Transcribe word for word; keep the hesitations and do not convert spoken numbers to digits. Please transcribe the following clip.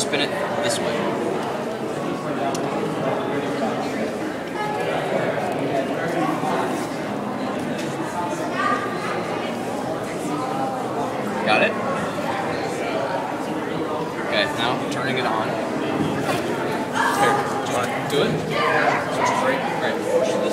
spin it this way. Got it? Okay, now turning it on. Here, do you want to do it? Right, right.